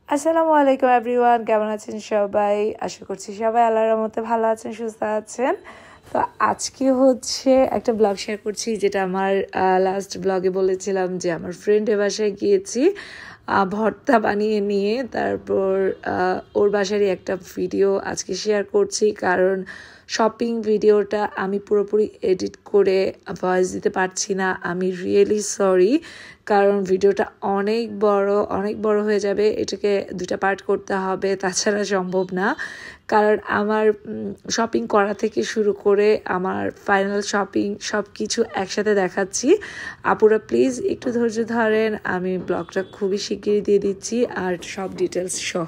আসসালামু আলাইকুম এভরিওয়ান, কেমন আছেন সবাই? আশা করছি সবাই আল্লাহর রহমতে ভালো আছেন, সুস্থ আছেন। তো আজকে হচ্ছে একটা ব্লগ শেয়ার করছি, যেটা আমার লাস্ট ব্লগে বলেছিলাম যে আমার ফ্রেন্ডের বাসায় গিয়েছি ভর্তা বানিয়ে নিয়ে। তারপর ওর বাসারই একটা ভিডিও আজকে শেয়ার করছি, কারণ শপিং ভিডিওটা আমি পুরোপুরি এডিট করে ভয়েস দিতে পারছি না। আমি রিয়েলি সরি, কারণ ভিডিওটা অনেক বড় হয়ে যাবে। এটাকে দুটা পার্ট করতে হবে, তাছাড়া সম্ভব না। কারণ আমার শপিং করা থেকে শুরু করে আমার ফাইনাল শপিং সব কিছু একসাথে দেখাচ্ছি। আপুরা প্লিজ একটু ধৈর্য ধরেন, আমি ব্লগটা খুবই শিগগিরই দিয়ে দিচ্ছি আর সব ডিটেলস সহ।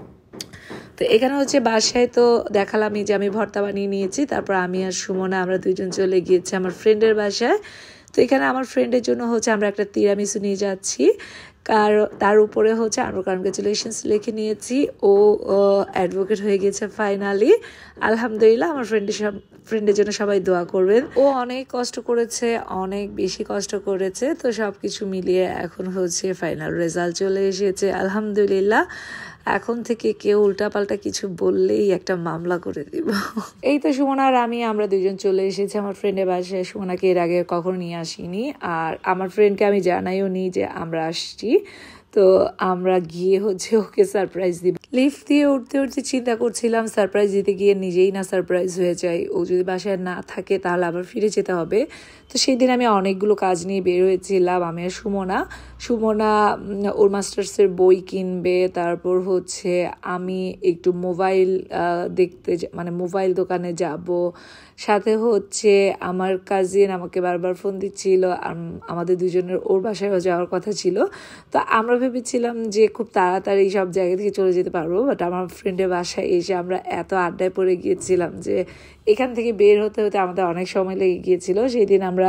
তো এখানে হচ্ছে বাসায় তো দেখালামই যে আমি ভর্তা বানিয়ে নিয়েছি। তারপর আমি আর সুমনা আমরা দুইজন চলে গিয়েছি আমার ফ্রেন্ডের বাসায়। তো এখানে আমার ফ্রেন্ডের জন্য হচ্ছে আমরা একটা তিরামিসু নিয়ে যাচ্ছি, তার উপরে হচ্ছে আমরা কনগ্রাচুলেশনস লিখে নিয়েছি। ও অ্যাডভোকেট হয়ে গেছে ফাইনালি, আলহামদুলিল্লাহ। আমার ফ্রেন্ডের জন্য সবাই দোয়া করবেন। ও অনেক কষ্ট করেছে, অনেক বেশি কষ্ট করেছে। তো সব কিছু মিলিয়ে এখন হচ্ছে ফাইনাল রেজাল্ট চলে এসেছে, আলহামদুলিল্লাহ। এখন থেকে কেউ উল্টাপাল্টা কিছু বললেই একটা মামলা করে দিব। এই তো সুমনা আর আমরা দুজন চলে এসেছি আমার ফ্রেন্ডের বাসায়। সুমনাকে এর আগে কখনো নিয়ে আসিনি, আর আমার ফ্রেন্ডকে আমি জানাইও নি যে আমরা আসছি। তো আমরা গিয়ে হচ্ছে ওকে সারপ্রাইজ দিব। লিফট দিয়ে উঠতে উঠতে চিন্তা করছিলাম সারপ্রাইজ দিতে গিয়ে নিজেই না সারপ্রাইজ হয়ে যায়। ও যদি বাসায় না থাকে তাহলে আবার ফিরে যেতে হবে। তো সেই দিন আমি অনেকগুলো কাজ নিয়ে বের হয়েছিলাম, আমি আর সুমনা ওর মাস্টার্সের বই কিনবে। তারপর হচ্ছে আমি একটু মোবাইল দেখতে, মানে মোবাইল দোকানে যাব। সাথে হচ্ছে আমার কাজিন আমাকে বারবার ফোন দিচ্ছিল, আমাদের দুজনের ওর বাসায়ও যাওয়ার কথা ছিল। তো আমরা ভেবেছিলাম যে খুব তাড়াতাড়ি সব জায়গা থেকে চলে যেতে পারবো, বাট আমার ফ্রেন্ডের বাসায় এসে আমরা এত আড্ডায় পড়ে গিয়েছিলাম যে এখান থেকে বের হতে হতে আমাদের অনেক সময় লেগে গিয়েছিল। সেই দিন আমরা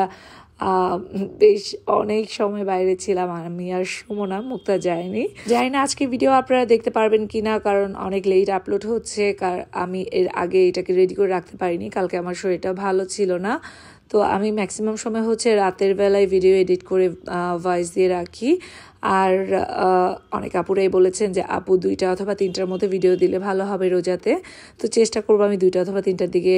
বেশ অনেক সময় বাইরে ছিলাম, আমি আর সুমনা। মুক্তা যায়নি, জানি না আজকে ভিডিও আপনারা দেখতে পারবেন কিনা, কারণ অনেক লেট আপলোড হচ্ছে। আমি এর আগে এটাকে রেডি করে রাখতে পারিনি, কালকে আমার শরীরটা ভালো ছিল না। তো আমি ম্যাক্সিমাম সময় হচ্ছে রাতের বেলায় ভিডিও এডিট করে ভয়েস দিয়ে রাখি। আর অনেক আপুরাই বলেছেন যে আপু 2টা অথবা 3টার মধ্যে ভিডিও দিলে ভালো হবে রোজাতে। তো চেষ্টা করবো আমি 2টা অথবা 3টার দিকে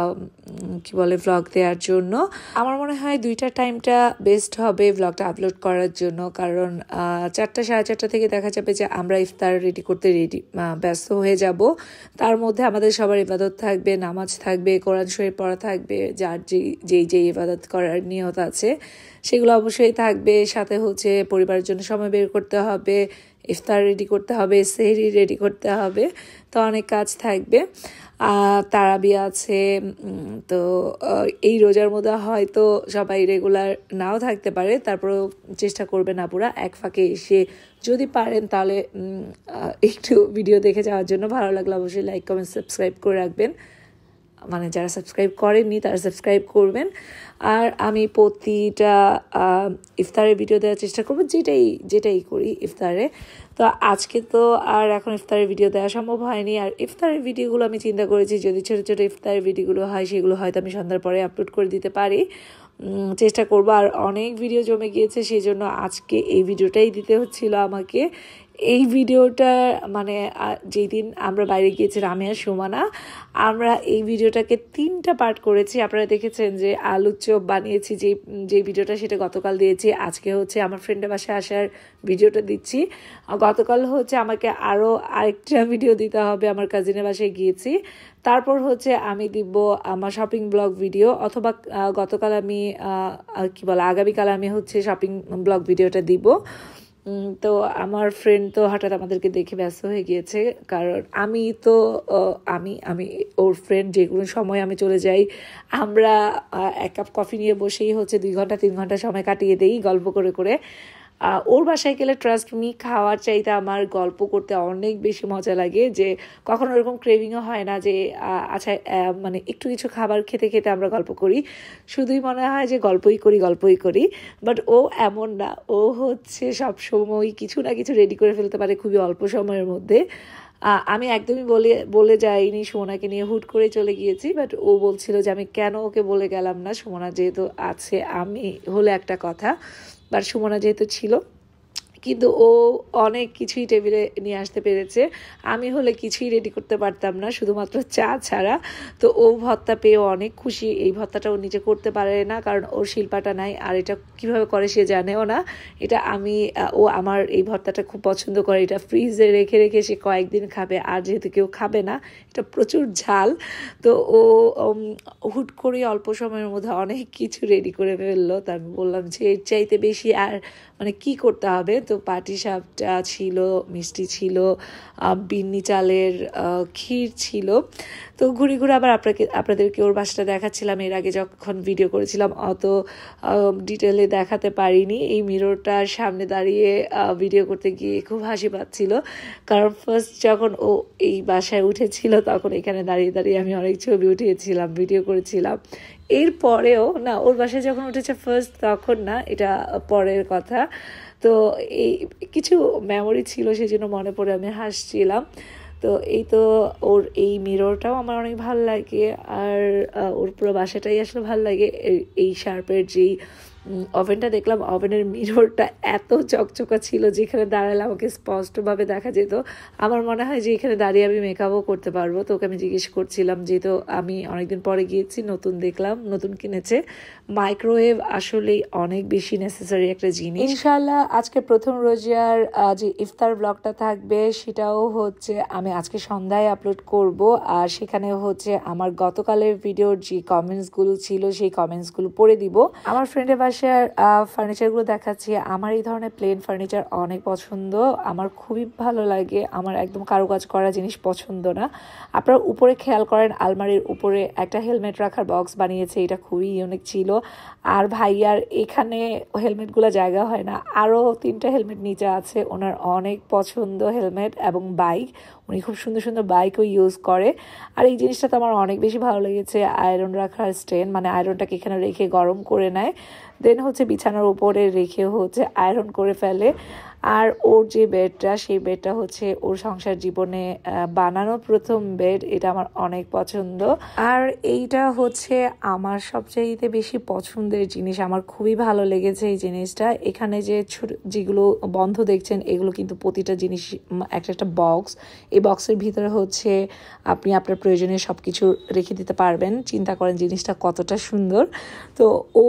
ভ্লগ দেওয়ার জন্য। আমার মনে হয় 2টার টাইমটা বেস্ট হবে ভ্লগটা আপলোড করার জন্য, কারণ 4টা সাড়ে 4টা থেকে দেখা যাবে যে আমরা ইফতার রেডি করতে ব্যস্ত হয়ে যাব। তার মধ্যে আমাদের সবার ইবাদত থাকবে, নামাজ থাকবে, কোরআন শরীফ পড়া থাকবে, যার যেই ইবাদত করার নিয়ত আছে সেগুলো অবশ্যই থাকবে। সাথে হচ্ছে পরিবারের জন্য সময় বের করতে হবে, ইফতার রেডি করতে হবে, সেহরি রেডি করতে হবে। তো অনেক কাজ থাকবে। তারাবি আছে। তো এই রোজার মধ্যে হয়তো সবাই রেগুলার নাও থাকতে পারে, তারপরেও চেষ্টা করবেন আপুরা এক ফাঁকে এসে যদি পারেন তাহলে একটু ভিডিও দেখে যাওয়ার জন্য। ভালো লাগলে অবশ্যই লাইক কমেন্ট সাবস্ক্রাইব করে রাখবেন, মানে যারা সাবস্ক্রাইব করেননি তারা সাবস্ক্রাইব করবেন। আর আমি প্রতিটা ইফতারের ভিডিও দেওয়ার চেষ্টা করবো, যেটাই করি ইফতারে। তো আজকে তো আর এখন ইফতারের ভিডিও দেওয়া সম্ভব হয়নি। আর ইফতারের ভিডিওগুলো আমি চিন্তা করেছি যদি ছোটো ছোটো ইফতারের ভিডিওগুলো হয় সেগুলো হয়তো আমি সন্ধ্যার পরে আপলোড করে দিতে পারি, চেষ্টা করবো। আর অনেক ভিডিও জমে গিয়েছে, সেই জন্য আজকে এই ভিডিওটাই দিতে হচ্ছিল আমাকে। এই ভিডিওটা মানে যেই দিন আমরা বাইরে গিয়েছিলাম আমি আর সুমনা, আমরা এই ভিডিওটাকে 3টা পার্ট করেছি। আপনারা দেখেছেন যে আলুর চপ বানিয়েছি, যে ভিডিওটা সেটা গতকাল দিয়েছি। আজকে হচ্ছে আমার ফ্রেন্ডের বাসায় আসার ভিডিওটা দিচ্ছি। গতকাল হচ্ছে আমাকে আরও আরেকটা ভিডিও দিতে হবে, আমার কাজিনের বাসায় গিয়েছি। তারপর হচ্ছে আমি দিব আমার শপিং ব্লগ ভিডিও, অথবা গতকাল আমি আগামীকাল আমি হচ্ছে শপিং ব্লগ ভিডিওটা দিব। তো আমার ফ্রেন্ড তো হঠাৎ আমাদেরকে দেখে ব্যস্ত হয়ে গিয়েছে, কারণ আমি ওর ফ্রেন্ড, যে কোনো সময় আমি চলে যাই। আমরা 1 কাপ কফি নিয়ে বসেই হচ্ছে 2 ঘন্টা 3 ঘন্টা সময় কাটিয়ে দেই গল্প করে করে। ওর বাসায় গেলে ট্রাস্ট মি খাওয়ার চাইতে আমার গল্প করতে অনেক বেশি মজা লাগে, যে কখনো এরকম ক্রেভিংও হয় না যে আচ্ছা মানে একটু কিছু খাবার খেতে খেতে আমরা গল্প করি, শুধুই মনে হয় যে গল্পই করি। বাট ও এমন না, ও হচ্ছে সবসময় কিছু না কিছু রেডি করে ফেলতে পারে খুবই অল্প সময়ের মধ্যে। আমি একদমই বলে যাইনি, সুমনাকে নিয়ে হুট করে চলে গিয়েছি। বাট ও বলছিল যে আমি কেন ওকে বলে গেলাম না, সুমনা যেহেতু আছে আমি হলে একটা কথা, বাট সুমনা যেহেতু ছিল কিন্তু ও অনেক কিছুই টেবিলে নিয়ে আসতে পেরেছে। আমি হলে কিছুই রেডি করতে পারতাম না, শুধুমাত্র চা ছাড়া। তো ও ভর্তা পেয়ে অনেক খুশি। এই ভর্তাটা ও নিজে করতে পারে না, কারণ ওর শিল্পাটা নাই, আর এটা কিভাবে করে সে জানেও না। এটা ও আমার এই ভর্তাটা খুব পছন্দ করে, এটা ফ্রিজে রেখে রেখে সে কয়েকদিন খাবে। আর যেহেতু কেউ খাবে না, এটা প্রচুর ঝাল, তো ও হুট করে অল্প সময়ের মধ্যে অনেক কিছু রেডি করে ফেললো। তো আমি বললাম যে এর চাইতে বেশি আর মানে কি করতে হবে। তো পাটিসাপটা ছিল, মিষ্টি ছিল, বিন্নি চালের ক্ষীর ছিল। তো ঘুরে ঘুরে আবার আপনাদেরকে ওর বাসাটা দেখাচ্ছিলাম। এর আগে যখন ভিডিও করেছিলাম অত ডিটেলে দেখাতে পারিনি। এই মিররটার সামনে দাঁড়িয়ে ভিডিও করতে গিয়ে খুব হাসি পাচ্ছিল, কারণ ফার্স্ট যখন ও এই বাসায় উঠেছিল তখন এখানে দাঁড়িয়ে দাঁড়িয়ে আমি অনেক ছবি উঠিয়েছিলাম, ভিডিও করেছিলাম। এরপরেও না, ওর বাসায় যখন উঠেছে ফার্স্ট তখন না, এটা পরের কথা। তো এই কিছু মেমোরি ছিল, সেই জন্য মনে পড়ে আমি হাসছিলাম। তো এই তো ওর এই মিররটাও আমার অনেক ভালো লাগে, আর ওর পুরো বাসাটাই আসলে ভালো লাগে। এই শার্পের যেই ওভেনটা দেখলাম, ওভেনের মিররটা এত চকচকা ছিল, যেখানে দাঁড়ালে আমাকে স্পষ্টভাবে দেখা যেত। আমার মনে হয় যে এখানে দাঁড়িয়ে আমি মেকআপও করতে পারবো। তো ওকে আমি জিজ্ঞেস করছিলাম, যেহেতু আমি অনেকদিন পরে গিয়েছি, নতুন দেখলাম, নতুন কিনেছে। মাইক্রোওয়েভ আসলেই অনেক বেশি নেসেসারি একটা জিনিস। ইনশাআল্লাহ আজকে প্রথম রোজার যে ইফতার ব্লগটা থাকবে, সেটাও হচ্ছে আমি আজকে সন্ধ্যায় আপলোড করব। আর সেখানে হচ্ছে আমার গতকালের ভিডিওর যে কমেন্টসগুলো ছিল, সেই কমেন্টসগুলো পড়ে দিব। আমার ফ্রেন্ডের বাসার ফার্নিচারগুলো দেখাচ্ছি। আমার এই ধরনের প্লেন ফার্নিচার অনেক পছন্দ, আমার খুবই ভালো লাগে। আমার একদম কারুকাজ করা জিনিস পছন্দ না। আপনারা উপরে খেয়াল করেন, আলমারির উপরে একটা হেলমেট রাখার বক্স বানিয়েছে, এটা খুবই ইউনিক ছিল। আর ভাইয়ার এখানে হেলমেটগুলো জায়গা হয় না, আরও 3টা হেলমেট নিচে আছে। ওনার অনেক পছন্দ হেলমেট এবং বাইক, উনি খুব সুন্দর সুন্দর বাইকও ইউজ করে। আর এই জিনিসটা তো আমার অনেক বেশি ভালো লেগেছে, আয়রন রাখার স্ট্যান্ড, মানে আয়রনটাকে এখানে রেখে গরম করে নেয়, দেন হচ্ছে বিছানার উপরে রেখে হচ্ছে আয়রন করে ফেলে। আর ওর যে বেডটা, সেই বেডটা হচ্ছে ওর সংসার জীবনে বানানো প্রথম বেড, এটা আমার অনেক পছন্দ। আর এইটা হচ্ছে আমার সবচাইতে বেশি পছন্দের জিনিস, আমার খুবই ভালো লেগেছে এই জিনিসটা। এখানে যে যেগুলো বন্ধ দেখছেন, এগুলো কিন্তু প্রতিটা জিনিস একটা একটা বক্স। এই বক্সের ভিতরে হচ্ছে আপনি আপনার প্রয়োজনীয় সব কিছু রেখে দিতে পারবেন। চিন্তা করেন জিনিসটা কতটা সুন্দর। তো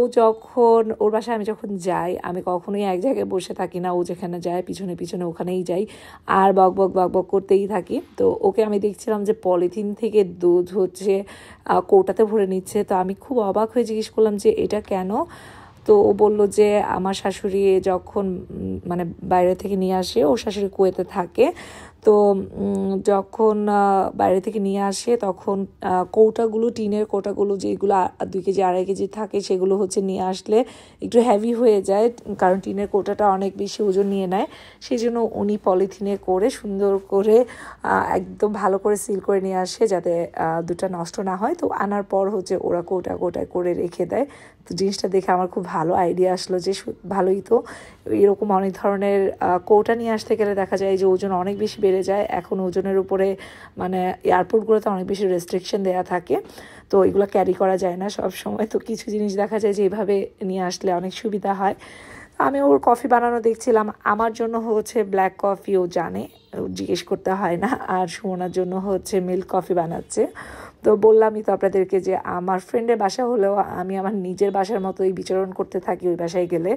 ওর বাসায় আমি যখন যাই, আমি কখনোই এক জায়গায় বসে থাকি না। ও যেখানে যায় পিছনে পিছনে ওখানেই যাই, আর বক বক বক বক করতেই থাকি। তো ওকে আমি দেখছিলাম যে পলিথিন থেকে দুধ হচ্ছে কৌটাতে ভরে নিচ্ছে। তো আমি খুব অবাক হয়ে জিজ্ঞেস করলাম যে এটা কেন। তো ও বলল যে আমার শাশুড়ি যখন মানে বাইরে থেকে নিয়ে আসে, ওর শাশুড়ি কুয়েতে থাকে, তো যখন বাইরে থেকে নিয়ে আসে তখন কৌটাগুলো, টিনের কৌটাগুলো যেগুলো 2 কেজি 2.5 কেজি থাকে, সেগুলো হচ্ছে নিয়ে আসলে একটু হেভি হয়ে যায়, কারণ টিনের কৌটাটা অনেক বেশি ওজন নিয়ে নেয়। সেই জন্য উনি পলিথিনে করে সুন্দর করে একদম ভালো করে সিল করে নিয়ে আসে, যাতে দুটা নষ্ট না হয়। তো আনার পর হচ্ছে ওরা কৌটা কৌটায় করে রেখে দেয়। তো জিনিসটা দেখে আমার খুব ভালো আইডিয়া আসলো যে ভালোই তো, এরকম অনেক ধরনের কৌটা নিয়ে আসতে গেলে দেখা যায় যে ওজন অনেক বেশি বেড়ে যায়। এখন ওজনের উপরে মানে এয়ারপোর্টগুলোতে অনেক বেশি রেস্ট্রিকশন দেওয়া থাকে, তো এগুলো ক্যারি করা যায় না সব সময়। তো কিছু জিনিস দেখা যায় যে এইভাবে নিয়ে আসলে অনেক সুবিধা হয়। আমি ওর কফি বানানো দেখছিলাম। আমার জন্য হচ্ছে ব্ল্যাক কফি, ও জানে, জিজ্ঞেস করতে হয় না। আর সুমনার জন্য হচ্ছে মিল্ক কফি বানাচ্ছে। তো বললামই তো আপনাদেরকে যে আমার ফ্রেন্ডের বাসা হলেও আমি আমার নিজের বাসার মতোই বিচরণ করতে থাকি ওই বাসায় গেলে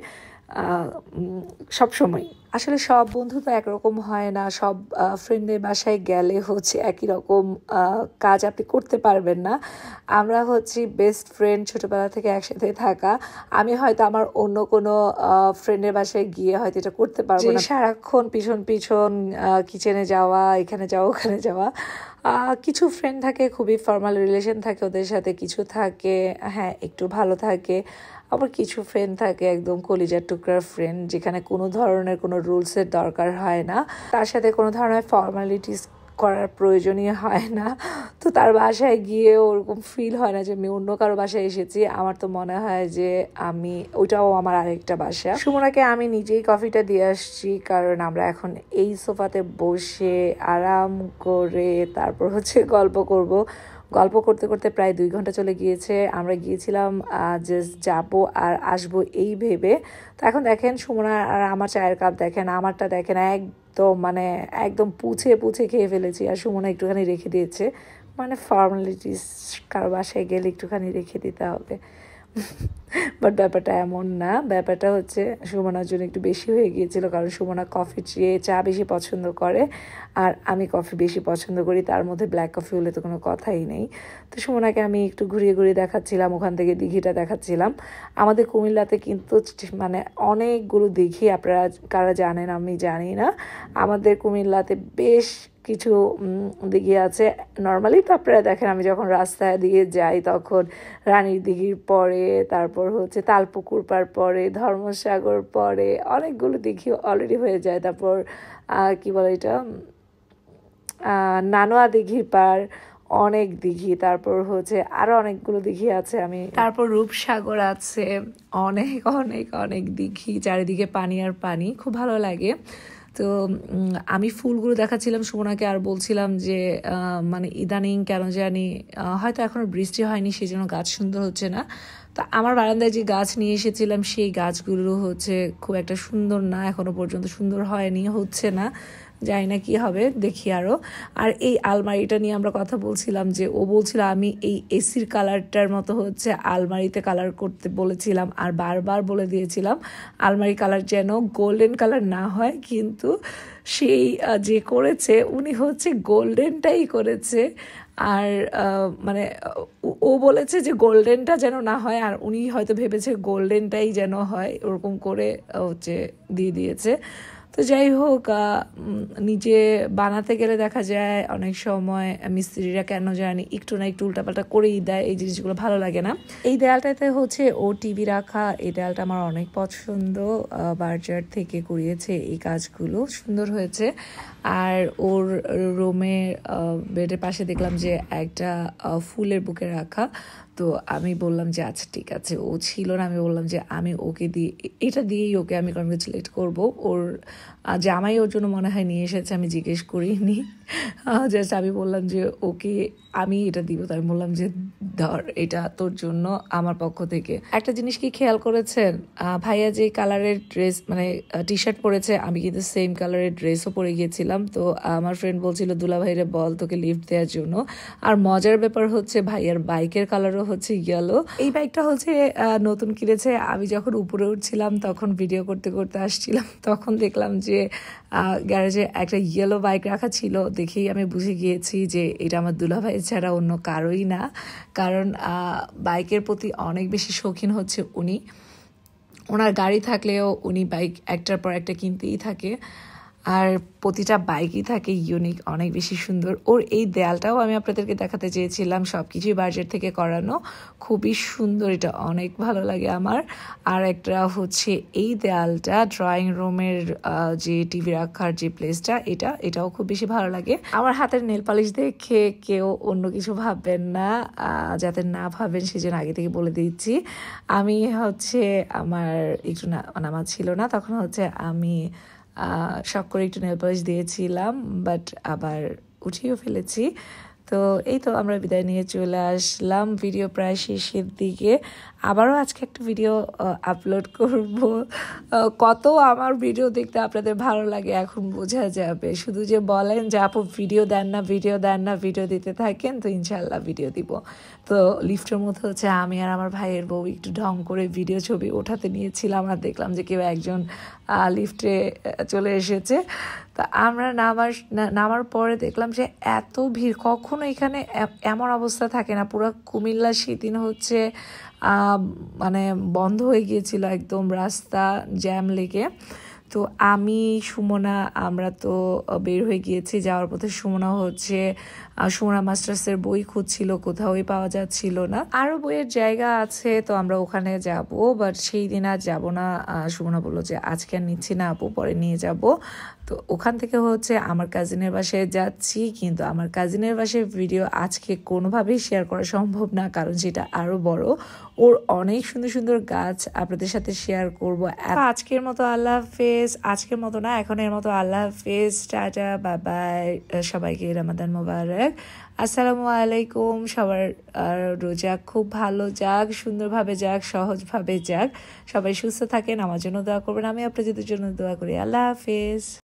সব সময়। আসলে সব বন্ধু তো একরকম হয় না, সব ফ্রেন্ডের বাসায় গেলে হচ্ছে একই রকম কাজ আপনি করতে পারবেন না। আমরা হচ্ছে বেস্ট ফ্রেন্ড, ছোটোবেলা থেকে একসাথে থাকা। আমি হয়তো আমার অন্য কোনো ফ্রেন্ডের বাসায় গিয়ে হয়তো এটা করতে পারবো না, সারাক্ষণ পিছন পিছন কিচেনে যাওয়া, এখানে যাওয়া, ওখানে যাওয়া। কিছু ফ্রেন্ড থাকে খুবই ফর্মাল রিলেশন থাকে ওদের সাথে, কিছু থাকে হ্যাঁ একটু ভালো থাকে, আবার কিছু ফ্রেন্ড থাকে একদম কলিজার টুকরার ফ্রেন্ড, যেখানে কোনো ধরনের কোনো রুলসের দরকার হয় না, তার সাথে কোনো ধরনের ফর্মালিটিস করার প্রয়োজনীয় হয় না। তো তার বাসায় গিয়ে ওরকম ফিল হয় না যে আমি অন্য কারো বাসায় এসেছি। আমার তো মনে হয় যে ওইটাও আমার আরেকটা বাসা। সুমনাকে আমি নিজেই কফিটা দিয়ে আসছি, কারণ আমরা এখন এই সোফাতে বসে আরাম করে তারপর হচ্ছে গল্প করব। গল্প করতে করতে প্রায় 2 ঘন্টা চলে গিয়েছে। আমরা গিয়েছিলাম জাস্ট যাবো আর আসবো এই ভেবে। তো এখন দেখেন সুমনা আর আমার চায়ের কাপ দেখেন, আমারটা দেখেন একদম মানে একদম পুছে পুছে খেয়ে ফেলেছি, আর সুমনা একটুখানি রেখে দিয়েছে। মানে ফর্মালিটিস, কারো বাসায় গেলে একটুখানি রেখে দিতে হবে। বাট ব্যাপারটা এমন না, ব্যাপারটা হচ্ছে সুমনার জন্য একটু বেশি হয়ে গিয়েছিল, কারণ সুমনা কফি চেয়ে চা বেশি পছন্দ করে আর আমি কফি বেশি পছন্দ করি, তার মধ্যে ব্ল্যাক কফি হলে তো কোনো কথাই নেই। তো সুমনাকে আমি একটু ঘুরিয়ে ঘুরিয়ে দেখাচ্ছিলাম, ওখান থেকে দিঘিটা দেখাচ্ছিলাম। আমাদের কুমিল্লাতে কিন্তু মানে অনেকগুলো দিঘি, আপনারা কারা জানেন আমি জানি না, আমাদের কুমিল্লাতে বেশ কিছু দিঘি আছে। নর্মালি তো আপনারা দেখেন আমি যখন রাস্তায় দিয়ে যাই তখন রানীর দিঘির পরে, তারপর হচ্ছে তালপুকুর পার পরে, ধর্মসাগর পরে, অনেকগুলো দিঘি অলরেডি হয়ে যায়। তারপর কি বলে এটা, নানোয়া দিঘির পার, অনেক দিঘি, তারপর হচ্ছে আরো অনেকগুলো দিঘি আছে। আমি তারপর রূপসাগর আছে, অনেক অনেক অনেক দিঘি, চারিদিকে পানি আর পানি, খুব ভালো লাগে। তো আমি ফুলগুলো দেখাচ্ছিলাম সুমনাকে আর বলছিলাম যে মানে ইদানিং কেন জানি হয়তো এখনো বৃষ্টি হয়নি সেই জন্য গাছ সুন্দর হচ্ছে না। তো আমার বারান্দায় যে গাছ নিয়ে এসেছিলাম সেই গাছগুলো হচ্ছে খুব একটা সুন্দর না, এখনো পর্যন্ত সুন্দর হয়নি, হচ্ছে না, জানি না কি হবে, দেখি আরও। আর এই আলমারিটা নিয়ে আমরা কথা বলছিলাম, যে ও বলছিল আমি এই এসির কালারটার মতো হচ্ছে আলমারিতে কালার করতে বলেছিলাম, আর বারবার বলে দিয়েছিলাম আলমারি কালার যেন গোল্ডেন কালার না হয়, কিন্তু সেই যে করেছে উনি হচ্ছে গোল্ডেনটাই করেছে। আর মানে ও বলেছে যে গোল্ডেনটা যেন না হয়, আর উনি হয়তো ভেবেছে গোল্ডেনটাই যেন হয়, ওরকম করে হচ্ছে দিয়ে দিয়েছে। তো যাই হোক, নিজে বানাতে গেলে দেখা যায় অনেক সময় মিস্ত্রিরা কেন জানি একটু না একটু উল্টাপাল্টা করেই দেয়, এই জিনিসগুলো ভালো লাগে না। এই দেয়ালটাতে হচ্ছে ও টিভি রাখা, এই দেয়ালটা আমার অনেক পছন্দ, বার্জার থেকে করিয়েছে এই কাজগুলো, সুন্দর হয়েছে। আর ওর রুমের বেডের পাশে দেখলাম যে একটা ফুলের বুকে রাখা, তো আমি বললাম যে আচ্ছা ঠিক আছে, ও ছিল না, আমি বললাম যে আমি ওকে দিয়ে এটা দিয়েই ওকে আমি কনগ্রেচুলেট করবো। ওর জামাই ওর জন্য মনে হয় নিয়ে এসেছে, আমি জিজ্ঞেস করিনি, জাস্ট আমি বললাম যে ওকে আমি এটা দিব, তো আমি বললাম যে ধর এটা তোর জন্য আমার পক্ষ থেকে। একটা জিনিস কি খেয়াল করেছেন, ভাইয়া যে কালারের ড্রেস মানে টি শার্ট পরেছে, আমি কিন্তু সেম কালারের ড্রেসও পরে গিয়েছিলাম। তো আমার ফ্রেন্ড বলছিল দুলা ভাইরে বল তোকে লিফট দেওয়ার জন্য। আর মজার ব্যাপার হচ্ছে ভাইয়ার বাইকের কালারও হচ্ছে ইয়েলো। এই বাইকটা হচ্ছে নতুন কিনেছে, আমি যখন উপরে উঠছিলাম তখন ভিডিও করতে করতে আসছিলাম, তখন দেখলাম যে গ্যারেজে একটা ইয়েলো বাইক রাখা ছিল, দেখেই আমি বুঝে গিয়েছি যে এটা আমার দুলাভাই ছাড়া অন্য কারোই না, কারণ বাইকের প্রতি অনেক বেশি শৌখিন হচ্ছে উনি। ওনার গাড়ি থাকলেও উনি বাইক একটার পর একটা কিনতেই থাকে, আর প্রতিটা বাইকই থাকে ইউনিক, অনেক বেশি সুন্দর। ওর এই দেয়ালটাও আমি আপনাদেরকে দেখাতে চেয়েছিলাম, সব কিছুই বাজেট থেকে করানো, খুবই সুন্দর, এটা অনেক ভালো লাগে আমার। আর একটা হচ্ছে এই দেয়ালটা ড্রয়িং রুমের যে টিভি রাখার যে প্লেসটা, এটাও খুব বেশি ভালো লাগে। আমার হাতের নেল পালিশ দেখে কেউ অন্য কিছু ভাববেন না, যাতে না ভাবেন সেজন্য আগে থেকে বলে দিচ্ছি। আমি হচ্ছে আমার একটু নামাজ ছিল না, তখন হচ্ছে আমি শখ করে একটু নেল পলিশ দিয়েছিলাম, বাট আবার উঠিয়েও ফেলেছি। তো এই তো আমরা বিদায় নিয়ে চলে আসলাম, ভিডিও প্রায় শেষের দিকে। আবারও আজকে একটা ভিডিও আপলোড করব। কত আমার ভিডিও দেখতে আপনাদের ভালো লাগে এখন বোঝা যাবে, শুধু যে বলেন যে আপু ভিডিও দেন না ভিডিও দেন না, ভিডিও দিতে থাকেন, তো ইনশাল্লাহ ভিডিও দিব। তো লিফটের মধ্যে হচ্ছে আমি আর আমার ভাইয়ের বউ একটু ঢং করে ভিডিও ছবি ওঠাতে নিয়েছিলাম, আর দেখলাম যে কেউ একজন লিফটে চলে এসেছে। তা আমরা নামার পরে দেখলাম যে এত ভিড়, কখনো এখানে এমন অবস্থা থাকে না। পুরো কুমিল্লা সেদিন হচ্ছে মানে বন্ধ হয়ে গিয়েছিল একদম, রাস্তা জ্যাম লেগে। তো আমি সুমনা আমরা তো বের হয়ে গিয়েছি, যাওয়ার পথে সুমনা হচ্ছে সুমনা মাস্টার্সের বই খুঁজছিল, কোথাওই পাওয়া যাচ্ছিল না। আরও বইয়ের জায়গা আছে, তো আমরা ওখানে যাব, বাট সেই দিন আর যাবো না। সুমনা বললো যে আজকে আর নিচ্ছি না আপু, পরে নিয়ে যাব। তো ওখান থেকে হচ্ছে আমার কাজিনের বাসায় যাচ্ছি, কিন্তু আমার কাজিনের বাসায় ভিডিও আজকে কোনোভাবেই শেয়ার করা সম্ভব না, কারণ সেটা আরও বড়। ওর অনেক সুন্দর সুন্দর গাছ আপনাদের সাথে শেয়ার করব। আজকের মতো আল্লাহ হাফেজ, আজকের মতো না এখনের মতো আল্লাহ হাফেজ, টাটা, বাই বাই, সবাইকে রমাদান মোবারক, আসসালামু আলাইকুম। সবার রোজা খুব ভালো যাক, সুন্দরভাবে যাক, সহজভাবে যাক, সবাই সুস্থ থাকেন, আমার জন্য দোয়া করবেন, আমি আপনাদের জন্য দোয়া করি। আল্লাহ হাফেজ।